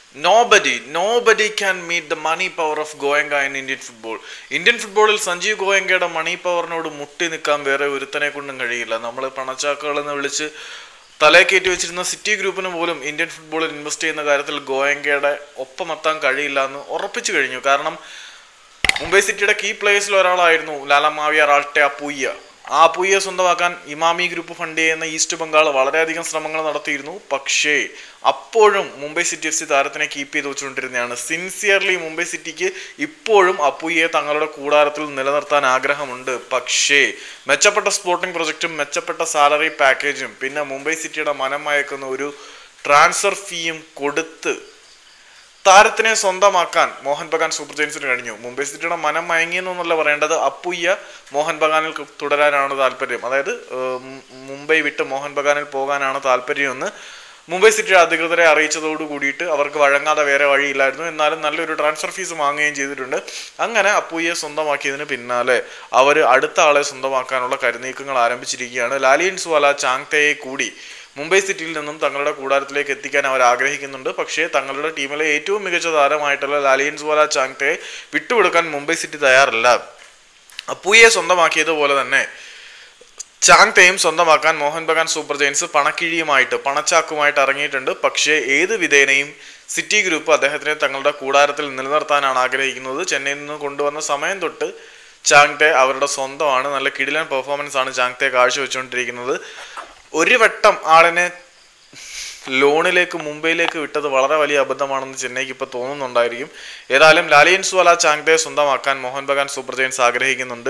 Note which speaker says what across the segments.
Speaker 1: Nobody can meet the money power of Goenka in Indian football. Indian ഫുട്ബോളിൽ സഞ്ജീവ് ഗോയങ്കയുടെ മണി പവറിനോട് മുട്ടി നിൽക്കാൻ വേറെ ഒരുത്തനെ കൊണ്ടും കഴിയില്ല. നമ്മൾ പണച്ചാക്കുകളെന്ന് വിളിച്ച് തലയെ കയറ്റി വെച്ചിരുന്ന സിറ്റി ഗ്രൂപ്പിന് പോലും ഇന്ത്യൻ ഫുട്ബോളിൽ ഇൻവെസ്റ്റ് ചെയ്യുന്ന കാര്യത്തിൽ ഗോയങ്കയുടെ ഒപ്പമെത്താൻ കഴിയില്ല എന്ന് ഉറപ്പിച്ചു കഴിഞ്ഞു. കാരണം മുംബൈ സിറ്റിയുടെ കീ പ്ലേയേഴ്സിൽ ഒരാളായിരുന്നു ലാലമാവിയ റാൾട്ടെ അപ്പൂയ്യ. ആ അപ്പൂയ്യെ സ്വന്തമാക്കാൻ ഇമാമി ഗ്രൂപ്പ് ഫണ്ട് ചെയ്യുന്ന ഈസ്റ്റ് ബംഗാൾ വളരെയധികം ശ്രമങ്ങൾ നടത്തിയിരുന്നു. പക്ഷേ അപ്പോഴും മുംബൈ സിറ്റി FC താരത്തിനെ കീപ്പ് ചെയ്ത് വെച്ചുകൊണ്ടിരുന്നതാണ്. സിൻസിയർലി മുംബൈ സിറ്റിക്ക് ഇപ്പോഴും അപ്പൂയ്യെ തങ്ങളുടെ കൂടാരത്തിൽ നിലനിർത്താൻ ആഗ്രഹമുണ്ട്. പക്ഷേ മെച്ചപ്പെട്ട സ്പോർട്ടിംഗ് പ്രൊജക്റ്റും മെച്ചപ്പെട്ട സാലറി പാക്കേജും പിന്നെ മുംബൈ സിറ്റിയുടെ മനം മയക്കുന്ന ഒരു ട്രാൻസ്ഫർ ഫീയും കൊടുത്ത് താരത്തിനെ സ്വന്തമാക്കാൻ മോഹൻ ബഗാൻ സൂപ്പർ ജയൻസിന് കഴിഞ്ഞു. മുംബൈ സിറ്റിയുടെ മനം മയങ്ങിയെന്നൊന്നല്ല പറയേണ്ടത്, അപ്പൂയ്യ മോഹൻ ബഗാനിൽ തുടരാനാണ് താല്പര്യം. അതായത് മുംബൈ വിട്ട് മോഹൻ ബഗാനിൽ പോകാനാണ് താല്പര്യമെന്ന് മുംബൈ സിറ്റിയുടെ അധികൃതരെ അറിയിച്ചതോട് കൂടിയിട്ട് അവർക്ക് വഴങ്ങാതെ വേറെ വഴിയില്ലായിരുന്നു. എന്നാലും നല്ലൊരു ട്രാൻസ്ഫർ ഫീസ് വാങ്ങുകയും ചെയ്തിട്ടുണ്ട്. അങ്ങനെ അപ്പൂയ്യെ സ്വന്തമാക്കിയതിന് പിന്നാലെ അവർ അടുത്ത ആളെ സ്വന്തമാക്കാനുള്ള കരുനീക്കങ്ങൾ ആരംഭിച്ചിരിക്കുകയാണ്. ലാലിയൻസ്വാല ചാങ്തയെ കൂടി മുംബൈ സിറ്റിയിൽ നിന്നും തങ്ങളുടെ കൂടാരത്തിലേക്ക് എത്തിക്കാൻ അവർ ആഗ്രഹിക്കുന്നുണ്ട്. പക്ഷേ തങ്ങളുടെ ടീമിലെ ഏറ്റവും മികച്ച താരമായിട്ടുള്ള ലാലിയൻസ്വാല ചാങ്തയെ വിട്ടുകൊടുക്കാൻ മുംബൈ സിറ്റി തയ്യാറല്ല. അപ്പൂയെ സ്വന്തമാക്കിയതുപോലെ തന്നെ ചാങ്തയും സ്വന്തമാക്കാൻ മോഹൻ ബഗാൻ സൂപ്പർ ജയൻസ് പണച്ചാക്കുമായിട്ട് ഇറങ്ങിയിട്ടുണ്ട്. പക്ഷേ ഏത് വിധേനയും സിറ്റി ഗ്രൂപ്പ് അദ്ദേഹത്തിനെ തങ്ങളുടെ കൂടാരത്തിൽ നിലനിർത്താനാണ് ആഗ്രഹിക്കുന്നത്. ചെന്നൈയിൽ നിന്ന് കൊണ്ടുവന്ന സമയം തൊട്ട് ചാങ്തെ അവരുടെ സ്വന്തമാണ്. നല്ല കിടിലൻ പെർഫോമൻസ് ആണ് ചാങ്തെ കാഴ്ചവെച്ചുകൊണ്ടിരിക്കുന്നത്. ഒരു വട്ടം ആളിനെ ലോണിലേക്ക് മുംബൈയിലേക്ക് വിട്ടത് വളരെ വലിയ അബദ്ധമാണെന്ന് ചെന്നൈക്ക് ഇപ്പോൾ തോന്നുന്നുണ്ടായിരിക്കും. ഏതായാലും ലാലിയൻസ്വാല ചാങ്തയെ സ്വന്തമാക്കാൻ മോഹൻ ബഗാൻ സൂപ്പർ ജയൻസ് ആഗ്രഹിക്കുന്നുണ്ട്.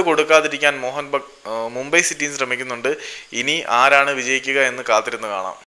Speaker 1: വിട്ടുകൊടുക്കാതിരിക്കാൻ മുംബൈ സിറ്റിയും ശ്രമിക്കുന്നുണ്ട്. ഇനി ആരാണ് വിജയിക്കുക എന്ന് കാത്തിരുന്ന് കാണാം.